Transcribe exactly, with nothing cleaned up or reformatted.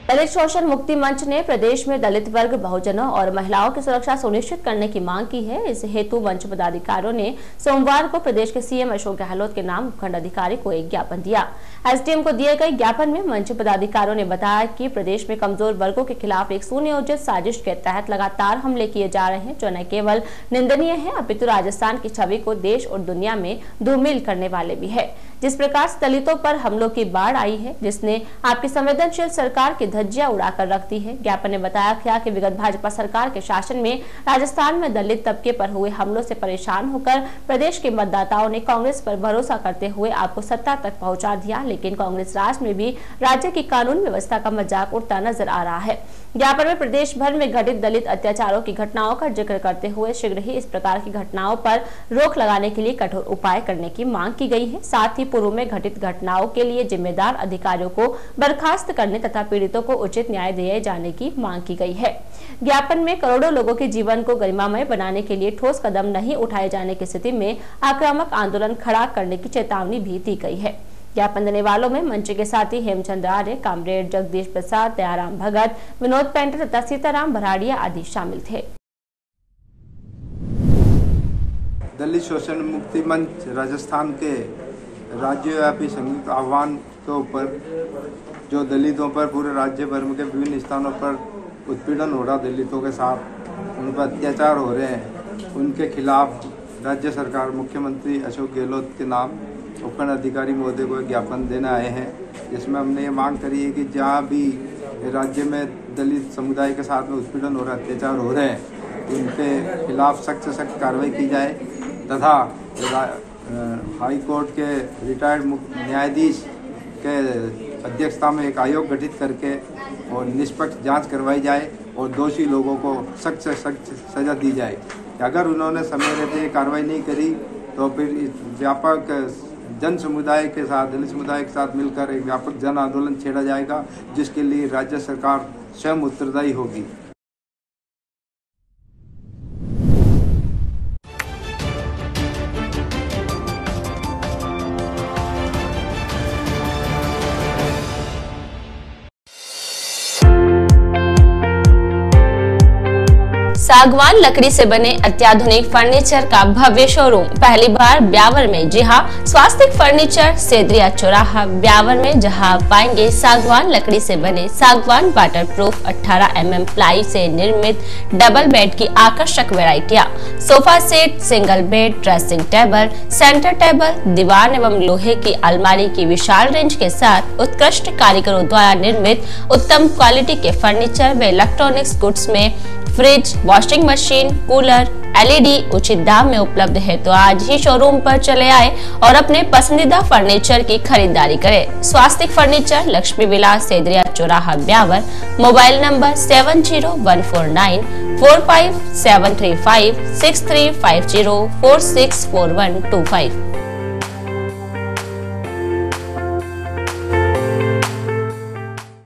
दलित शोषण मुक्ति मंच ने प्रदेश में दलित वर्ग, बहुजनों और महिलाओं की सुरक्षा सुनिश्चित करने की मांग की है। इस हेतु मंच पदाधिकारियों ने सोमवार को प्रदेश के सीएम अशोक गहलोत के नाम उपखंड अधिकारी को एक ज्ञापन दिया। एसडीएम को दिए गए ज्ञापन में मंच पदाधिकारियों ने बताया कि प्रदेश में कमजोर वर्गों के खिलाफ एक सुनियोजित साजिश के तहत लगातार हमले किए जा रहे हैं, जो न केवल निंदनीय है अपितु राजस्थान की छवि को देश और दुनिया में धूमिल करने वाले भी है। जिस प्रकार से दलितों पर हमलों की बाढ़ आई है, जिसने आपकी संवेदनशील सरकार की धज्जियां उड़ाकर रख दी है। ज्ञापन ने बताया क्या कि विगत भाजपा सरकार के शासन में राजस्थान में दलित तबके पर हुए हमलों से परेशान होकर प्रदेश के मतदाताओं ने कांग्रेस पर भरोसा करते हुए आपको सत्ता तक पहुंचा दिया, लेकिन कांग्रेस राज में भी राज्य की कानून व्यवस्था का मजाक उड़ता नजर आ रहा है। ज्ञापन में प्रदेश भर में घटित दलित अत्याचारों की घटनाओं का जिक्र करते हुए शीघ्र ही इस प्रकार की घटनाओं पर रोक लगाने के लिए कठोर उपाय करने की मांग की गई है। साथ ही पूर्व में घटित घटनाओं के लिए जिम्मेदार अधिकारियों को बर्खास्त करने तथा पीड़ितों को उचित न्याय दिए जाने की मांग की गई है। ज्ञापन में करोड़ों लोगों के जीवन को गरिमामय बनाने के लिए ठोस कदम नहीं उठाए जाने की स्थिति में आक्रामक आंदोलन खड़ा करने की चेतावनी भी दी गई है। ज्ञापन देने वालों में मंच के साथी हेमचंद आर्य, कामरेड जगदीश प्रसाद, दयाराम भगत, विनोद पेंटर तथा सीताराम भराड़िया आदि शामिल थे। दलित शोषण मुक्ति मंच राजस्थान के राज्यव्यापी संयुक्त आह्वान के ऊपर जो दलितों पर पूरे राज्य भर में के विभिन्न स्थानों पर उत्पीड़न हो रहा, दलितों के साथ उन पर अत्याचार हो रहे हैं, उनके खिलाफ राज्य सरकार मुख्यमंत्री अशोक गहलोत के नाम उपखंड अधिकारी महोदय को ज्ञापन देने आए हैं, जिसमें हमने ये मांग करी है कि जहाँ भी राज्य में दलित समुदाय के साथ में उत्पीड़न हो रहा, अत्याचार हो रहे हैं, उनके खिलाफ सख्त से सख्त कार्रवाई की जाए तथा हाई कोर्ट के रिटायर्ड न्यायाधीश के अध्यक्षता में एक आयोग गठित करके और निष्पक्ष जांच करवाई जाए और दोषी लोगों को सख्त से सख्त सजा दी जाए। अगर उन्होंने समय रहते कार्रवाई नहीं करी तो फिर इस व्यापक जन समुदाय के साथ, दलित समुदाय के साथ मिलकर एक व्यापक जन आंदोलन छेड़ा जाएगा, जिसके लिए राज्य सरकार स्वयं उत्तरदायी होगी। सागवान लकड़ी से बने अत्याधुनिक फर्नीचर का भव्य शोरूम पहली बार ब्यावर में। जी हां, स्वास्तिक फर्नीचर, सेद्रिया चौराहा ब्यावर में, जहां पाएंगे सागवान लकड़ी से बने सागवान वाटर प्रूफ अठारह एम एम प्लाई से निर्मित डबल बेड की आकर्षक वैरायटियां, sofa set, single bed, dressing table, centre table, दीवान एवं लोहे की अलमारी की विशाल रेंज के साथ उत्कृष्ट कारीगरों द्वारा निर्मित उत्तम क्वालिटी के फर्नीचर व इलेक्ट्रॉनिक्स गुड्स में fridge, washing machine, cooler, LED उचित दाम में उपलब्ध है। तो आज ही शोरूम पर चले आए और अपने पसंदीदा फर्नीचर की खरीदारी करें। स्वास्तिक फर्नीचर, लक्ष्मी विलास, सेद्रिया चौराहा Beawar. Mobile number seven zero one four nine four five seven three five six three five zero four six four one two five.